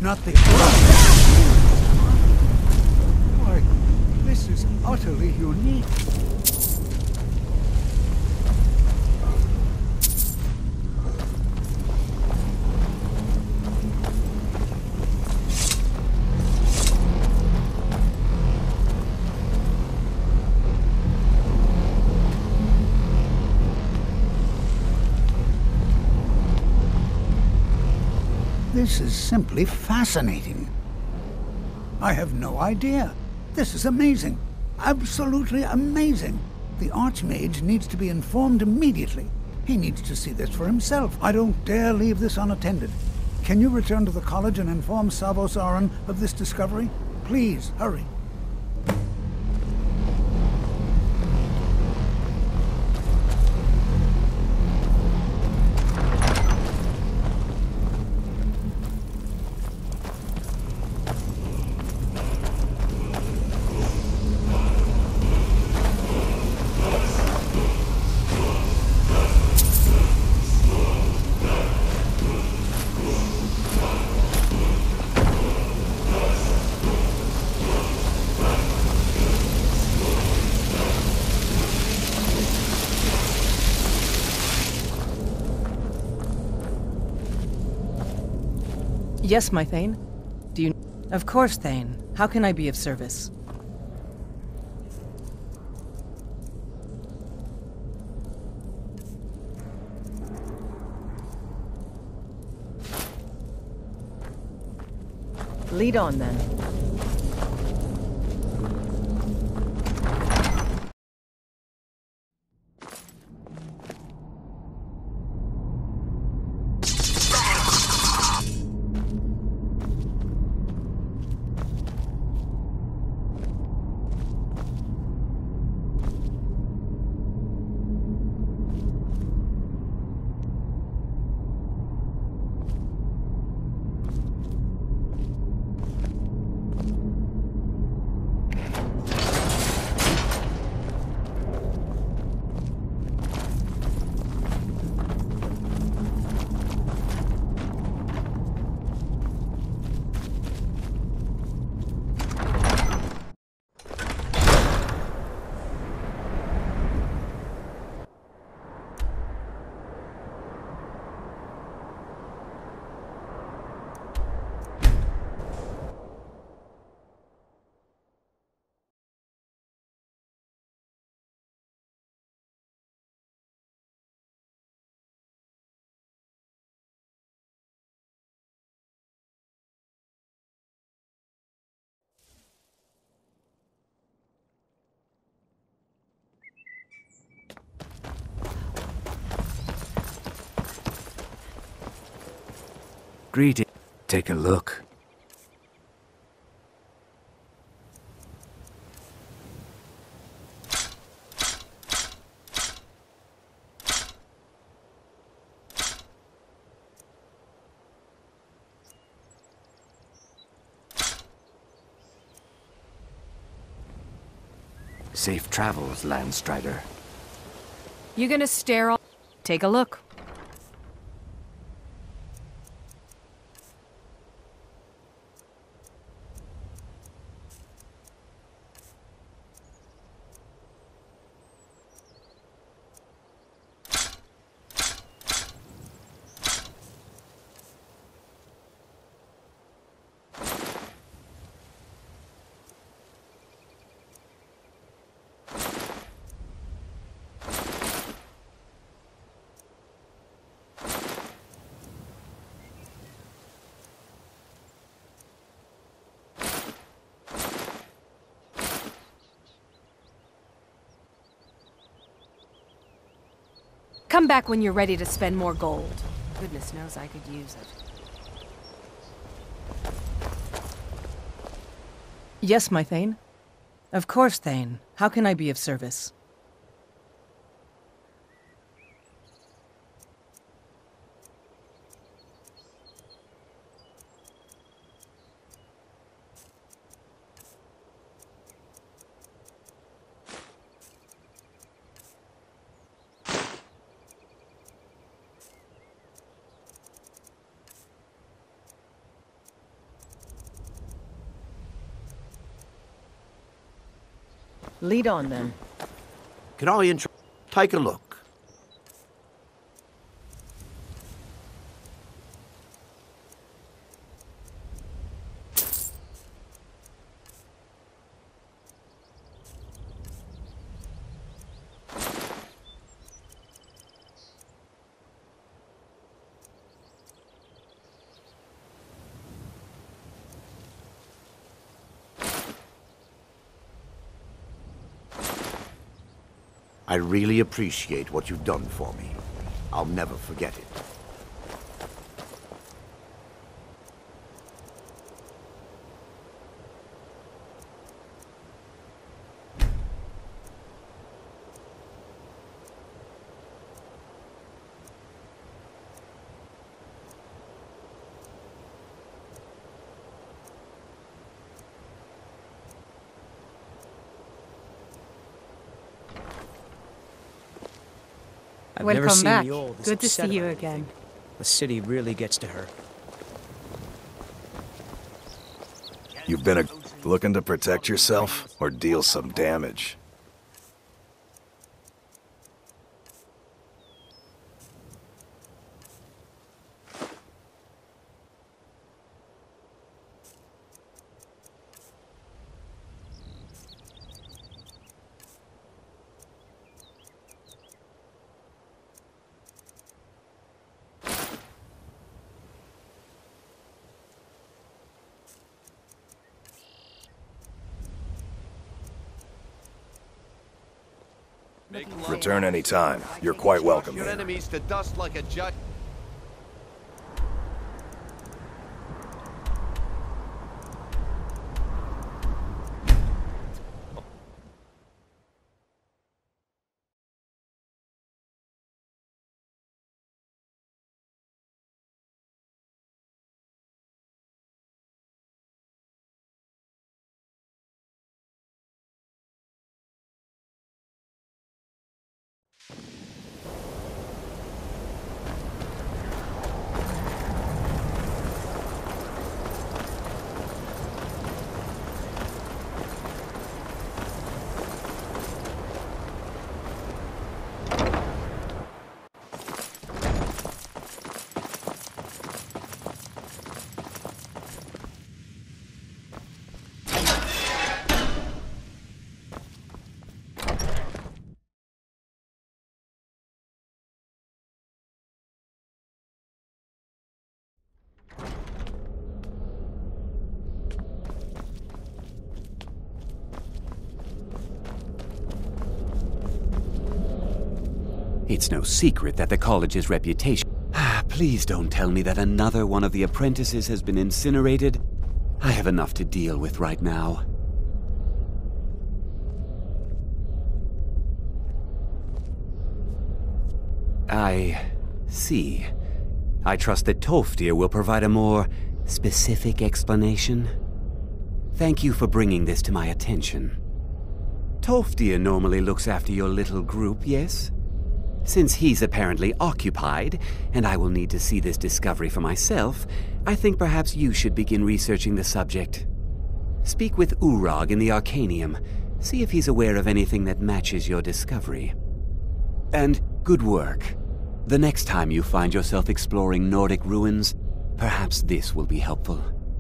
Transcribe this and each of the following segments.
not the... Why, this is utterly unique. This is simply fascinating. I have no idea. This is amazing. Absolutely amazing. The Archmage needs to be informed immediately. He needs to see this for himself. I don't dare leave this unattended. Can you return to the college and inform Savos Aran of this discovery? Please, hurry. Yes, my Thane. Do you... Of course, Thane. How can I be of service? Lead on, then. Greeting. Take a look. Safe travels, Landstrider. You gonna stare all... Take a look. Come back when you're ready to spend more gold. Goodness knows I could use it. Yes, my Thane. Of course, Thane. How can I be of service? Lead on, then. Can I take a look? I really appreciate what you've done for me. I'll never forget it. I've never seen back. Mjolnir this Good to upset see you about again. anything. The city really gets to her. You've been looking to protect yourself or deal some damage? Return any time. You're quite welcome Your here. enemies to dust like a judge. It's no secret that the college's reputation... Please don't tell me that another one of the apprentices has been incinerated. I have enough to deal with right now. I see. I trust that Tolfdir will provide a more specific explanation. Thank you for bringing this to my attention. Tolfdir normally looks after your little group, yes? Since he's apparently occupied, and I will need to see this discovery for myself, I think perhaps you should begin researching the subject. Speak with Urag in the Arcanium. See if he's aware of anything that matches your discovery. And good work. The next time you find yourself exploring Nordic ruins, perhaps this will be helpful.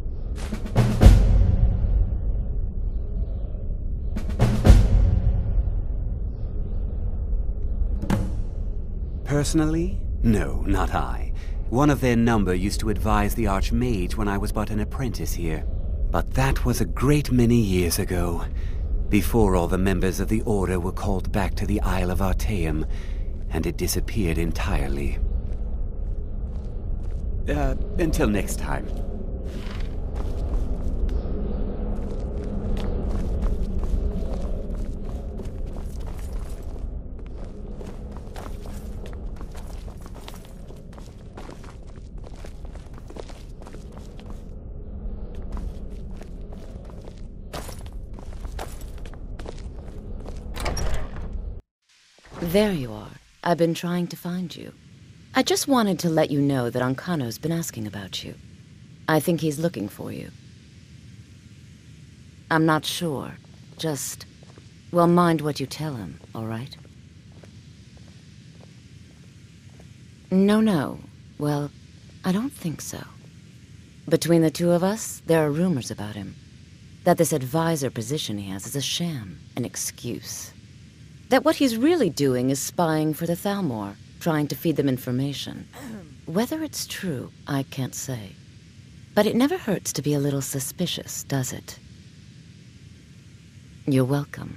Personally? No, not I. One of their number used to advise the Archmage when I was but an apprentice here. But that was a great many years ago, before all the members of the Order were called back to the Isle of Artaeum, and it disappeared entirely. Until next time. There you are. I've been trying to find you. I just wanted to let you know that Ancano's been asking about you. I think he's looking for you. I'm not sure. Just Well, mind what you tell him, all right? No. Well, I don't think so. Between the two of us, there are rumors about him. That this advisor position he has is a sham, an excuse. That what he's really doing is spying for the Thalmor, trying to feed them information. Whether it's true, I can't say. But it never hurts to be a little suspicious, does it? You're welcome.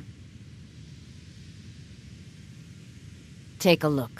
Take a look.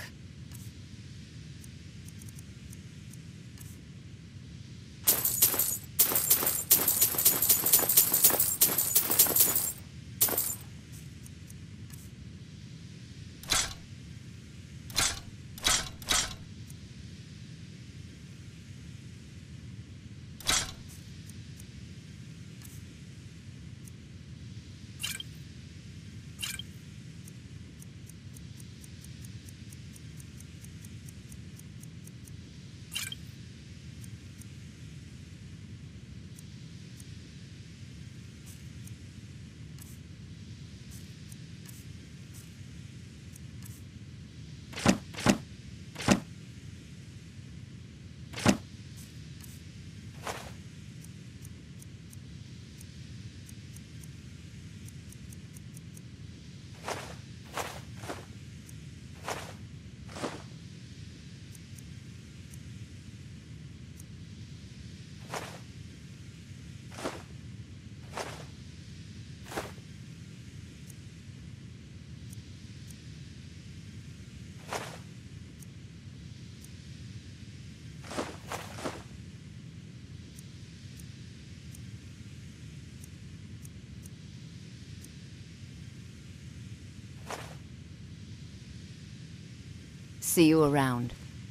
See you around.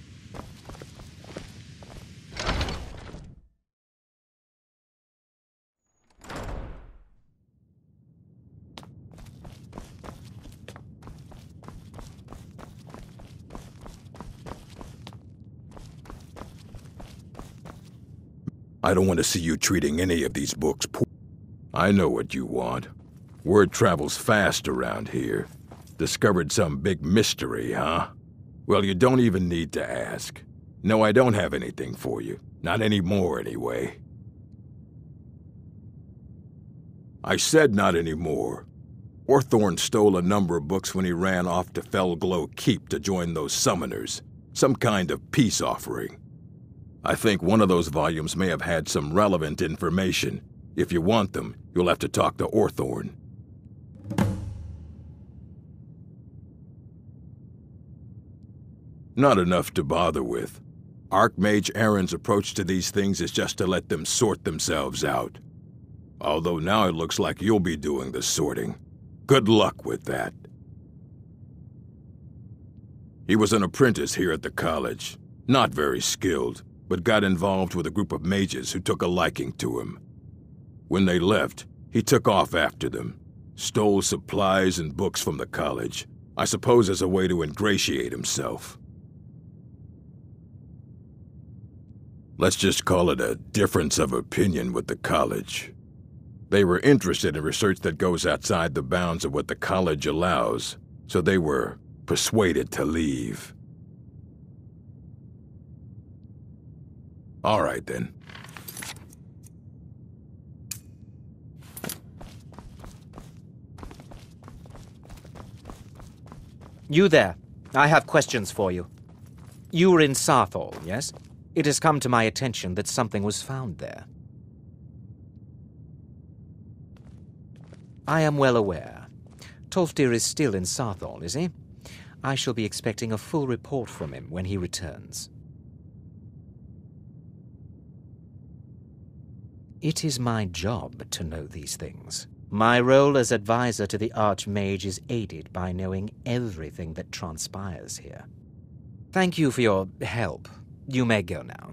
I don't want to see you treating any of these books poor. I know what you want. Word travels fast around here. Discovered some big mystery, huh? Well, you don't even need to ask. No, I don't have anything for you. Not anymore, anyway. I said not anymore. Orthorn stole a number of books when he ran off to Felglow Keep to join those summoners. Some kind of peace offering. I think one of those volumes may have had some relevant information. If you want them, you'll have to talk to Orthorn. Not enough to bother with. Archmage Aaron's approach to these things is just to let them sort themselves out. Although now it looks like you'll be doing the sorting. Good luck with that. He was an apprentice here at the college. Not very skilled, but got involved with a group of mages who took a liking to him. When they left, he took off after them. Stole supplies and books from the college. I suppose as a way to ingratiate himself. Let's just call it a difference of opinion with the college. They were interested in research that goes outside the bounds of what the college allows, so they were persuaded to leave. All right, then. You there. I have questions for you. You were in Saarthal, yes? It has come to my attention that something was found there. I am well aware. Tolfdir is still in Saarthal, is he? I shall be expecting a full report from him when he returns. It is my job to know these things. My role as advisor to the Archmage is aided by knowing everything that transpires here. Thank you for your help. You may go now.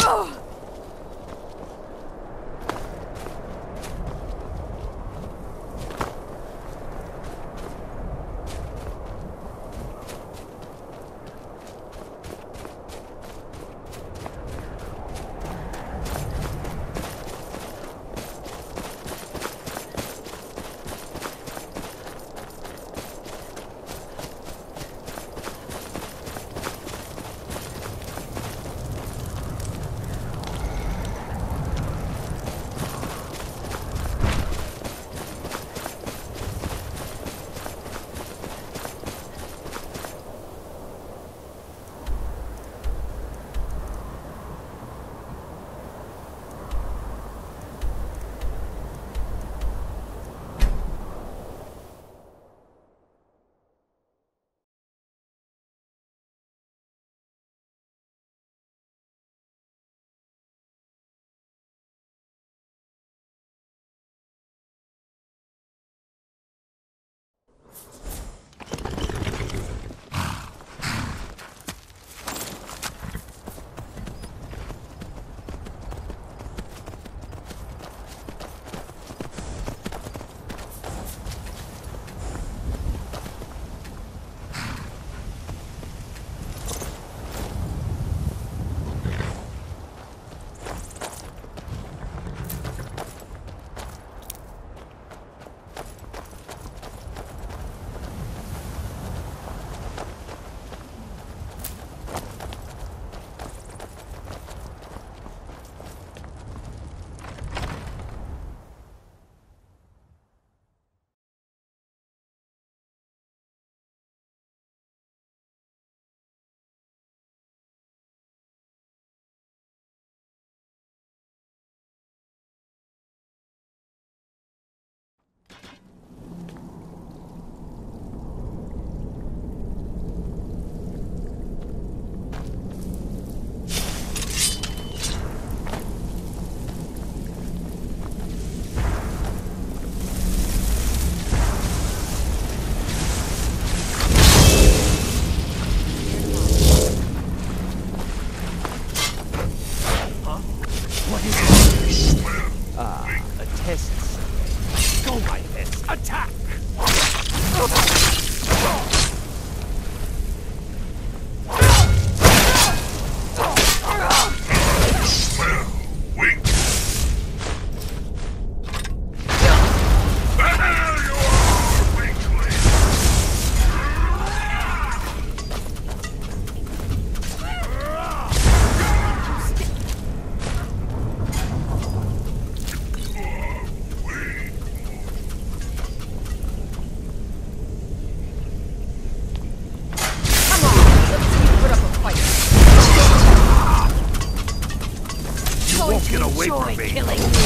Get away from me! Killing me.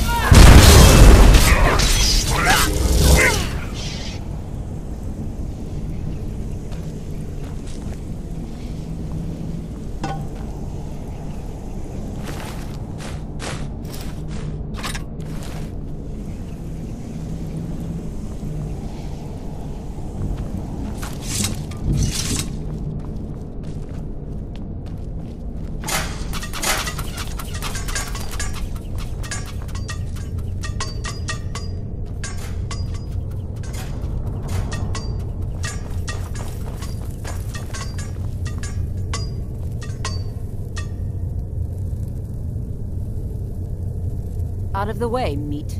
Out of the way, meat.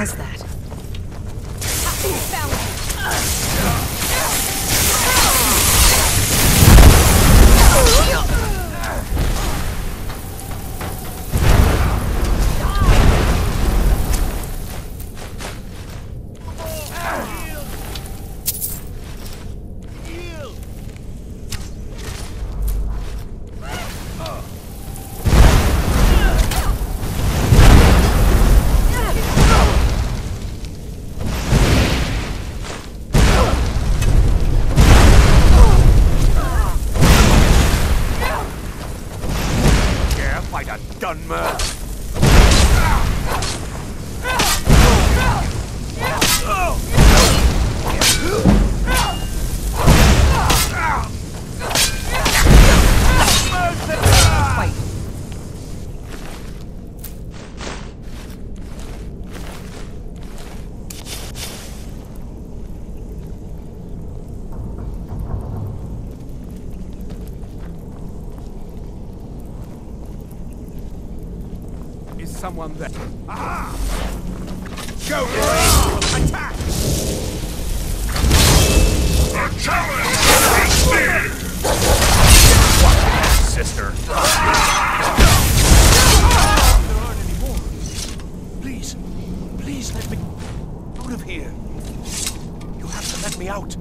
has that? Someone there. Ah! Go, Roy! Attack! The challenge is near! Watch that, sister! There aren't any more. Please, please let me out of here. You have to let me out.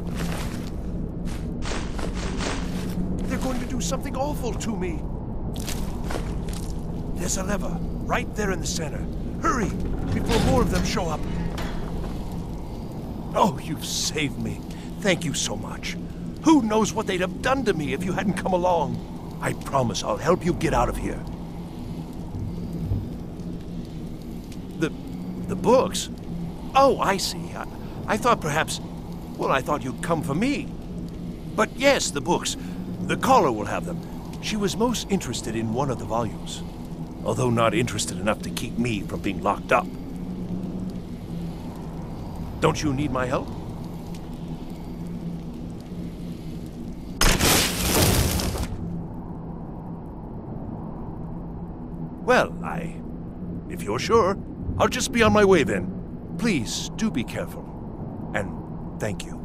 They're going to do something awful to me. There's a lever. Right there in the center. Hurry, before more of them show up. Oh, you've saved me. Thank you so much. Who knows what they'd have done to me if you hadn't come along? I promise I'll help you get out of here. The books? Oh, I see. I thought perhaps... Well, I thought you'd come for me. But yes, the books. The caller will have them. She was most interested in one of the volumes. Although not interested enough to keep me from being locked up. Don't you need my help? Well, if you're sure, I'll just be on my way then. Please, do be careful. And thank you.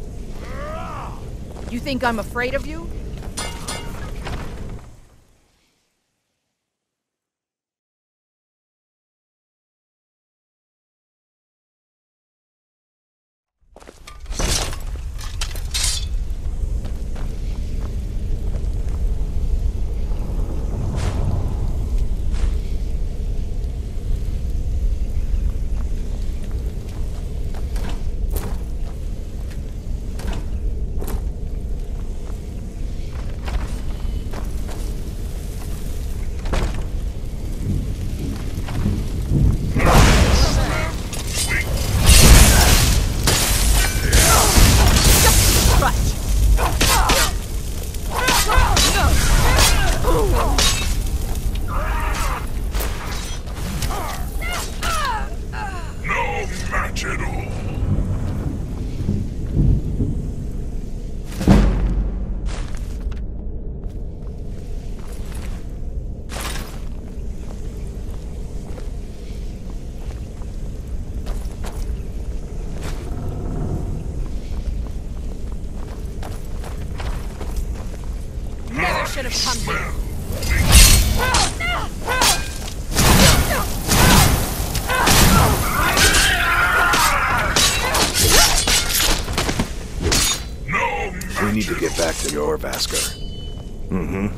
You think I'm afraid of you? should have come here. We need to get back to your Vasker. Mm-hmm.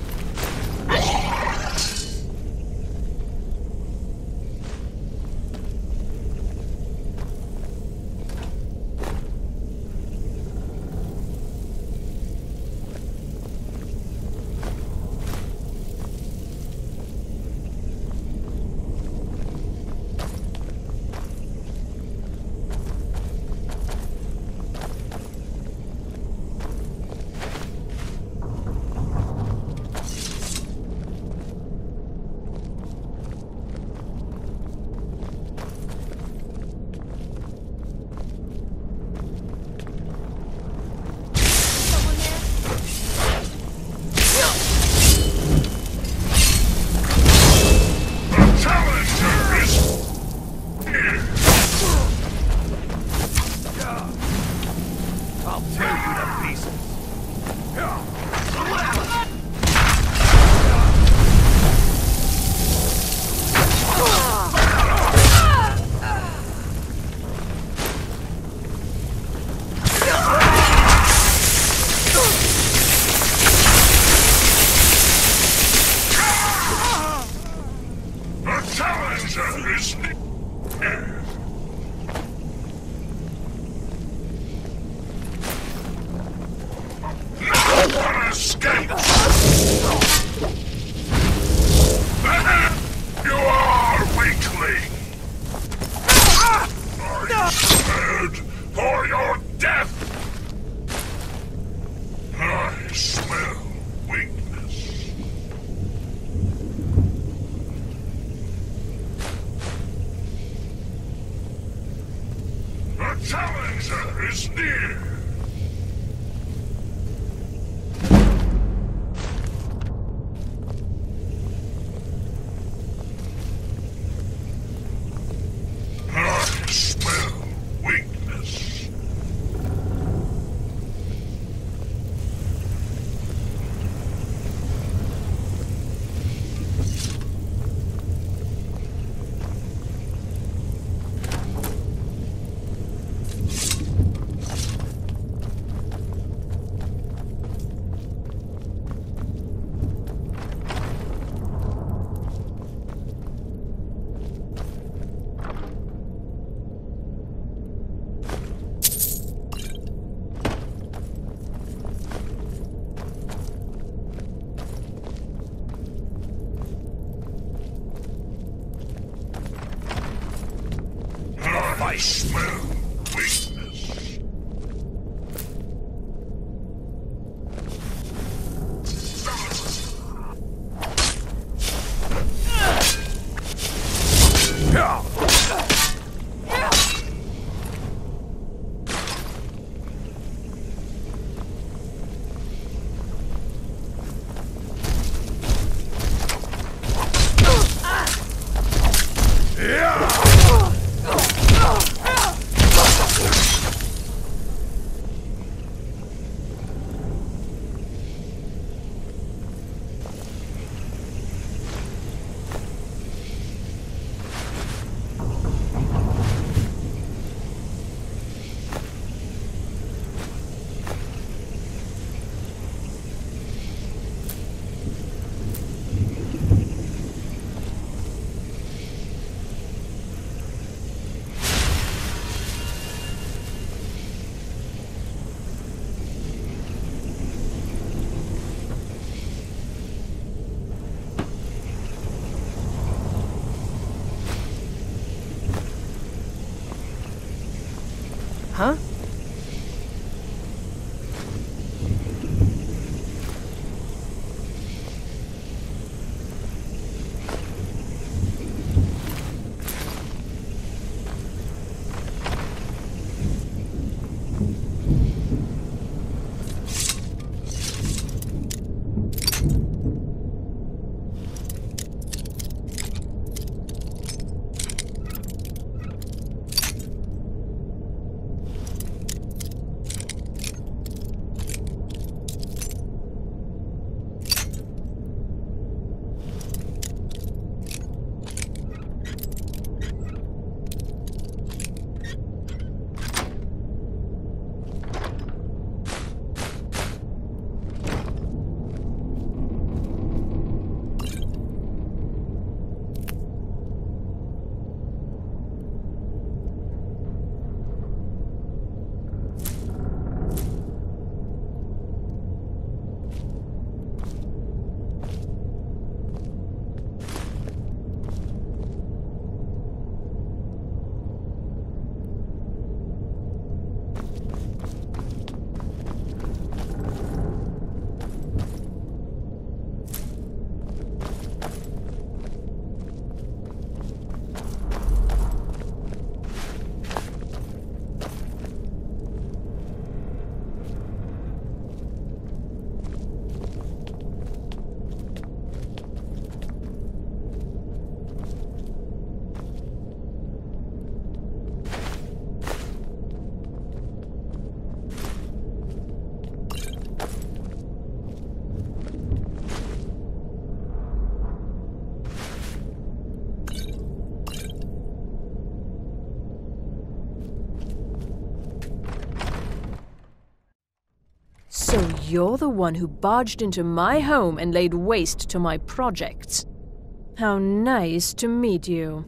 I smell weakness. Huh? you're the one who barged into my home and laid waste to my projects. How nice to meet you.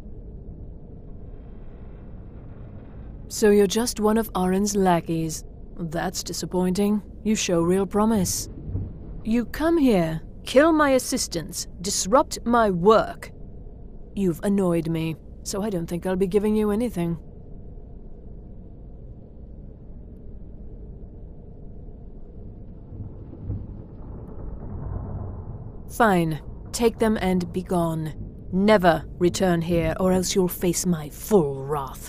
So you're just one of Arin's lackeys. That's disappointing. You show real promise. You come here, kill my assistants, disrupt my work. You've annoyed me, so I don't think I'll be giving you anything. Fine. Take them and be gone. Never return here, or else you'll face my full wrath.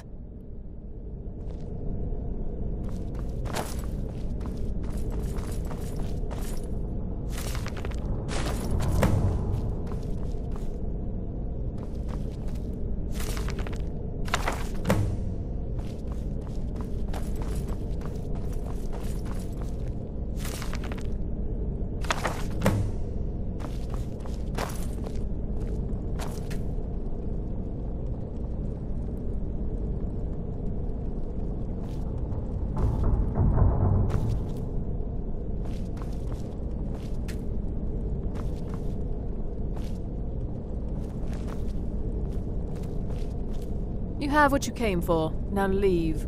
You have what you came for. Now leave.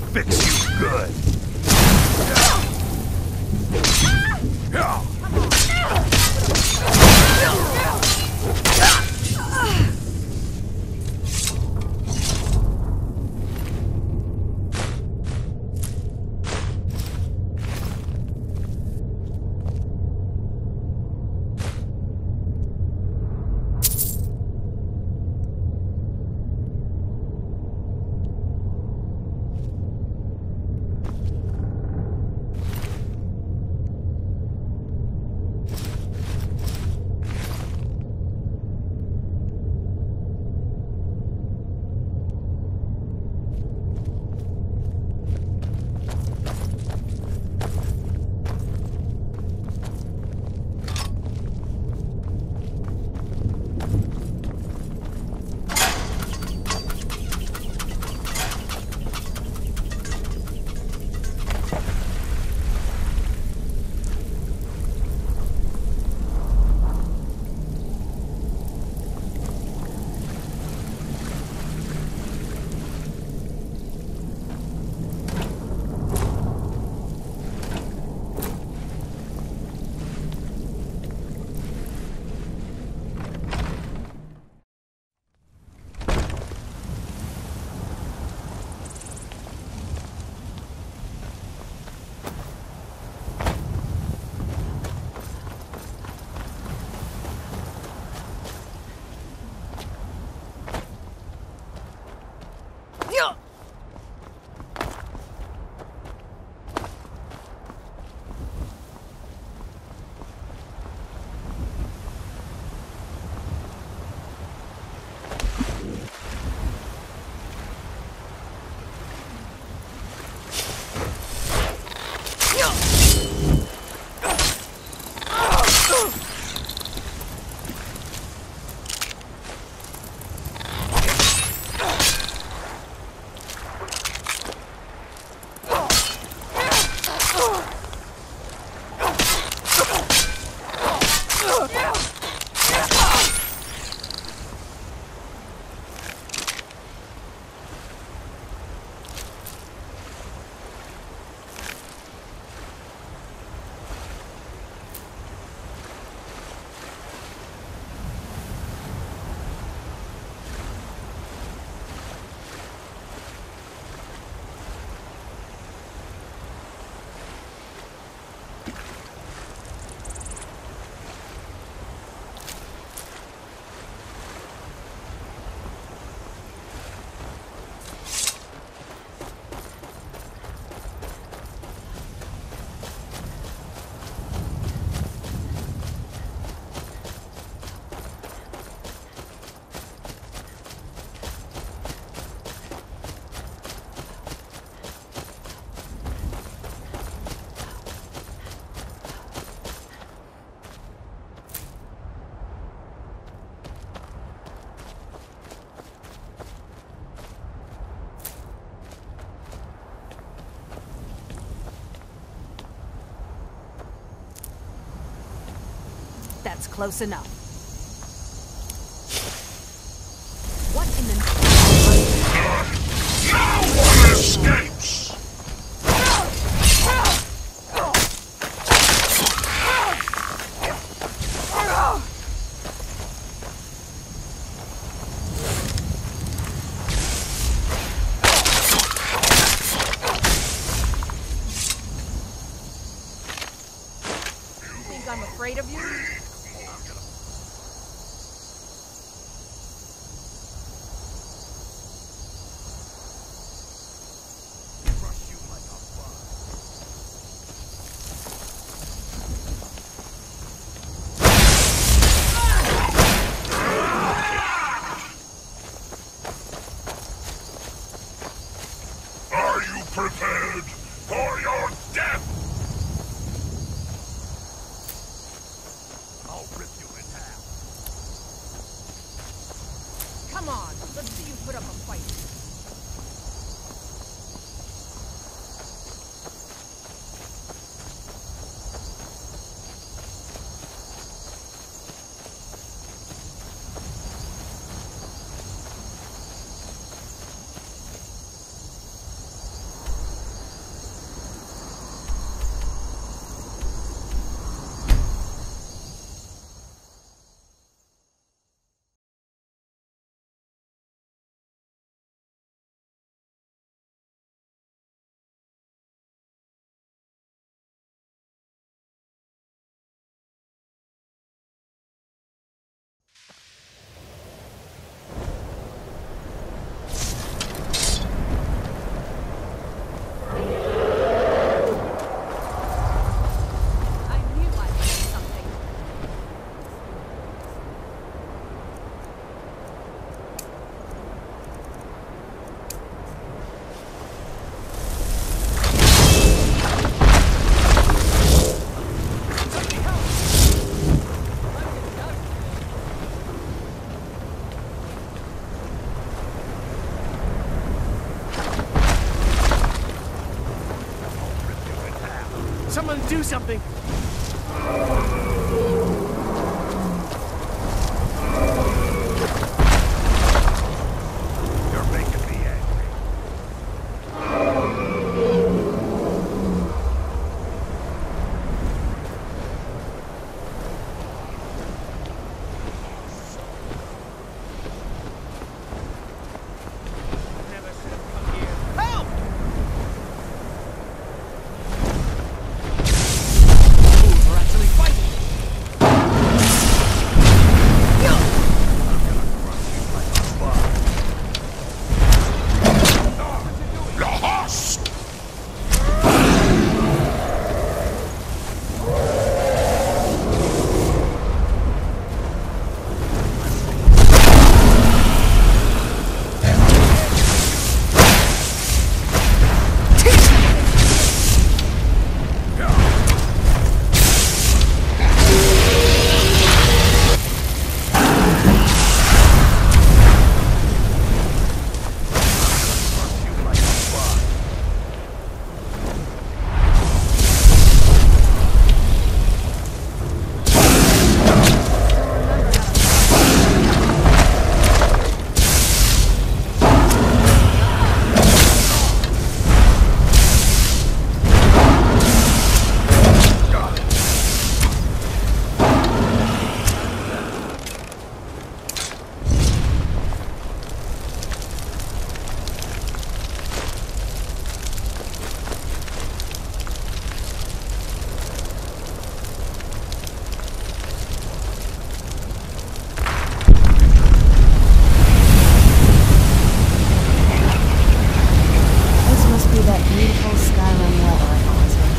fix you good. That's close enough. What in the... No one escapes! Think I'm afraid of you? Are you prepared for your death? I'll rip you in half. Come on, let's see you put up a fight. Someone do something! You're making me angry. Help! We're actually fighting! Lost! This must be that beautiful Skyrim weather I've always heard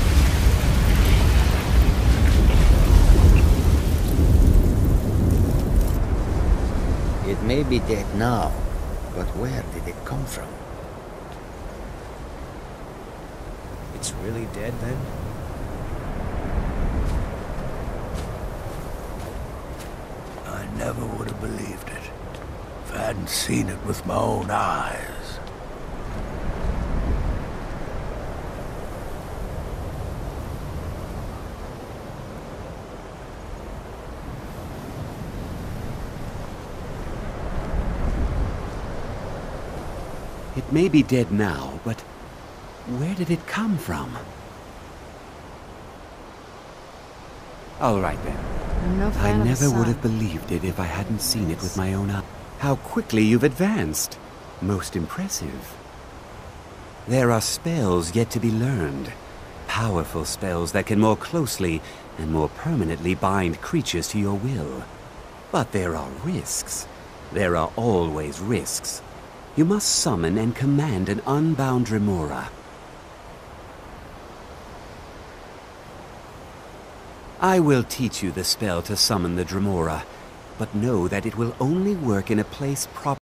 about. It may be dead now, but where did it come from? It's really dead then? I never would have believed it if I hadn't seen it with my own eyes. It may be dead now, but where did it come from? All right then. I'm no I fan of the never would sun. have believed it if I hadn't seen it with my own eyes. How quickly you've advanced. Most impressive. There are spells yet to be learned. Powerful spells that can more closely and more permanently bind creatures to your will. But there are risks. There are always risks. You must summon and command an unbound remora. I will teach you the spell to summon the Dremora, but know that it will only work in a place proper.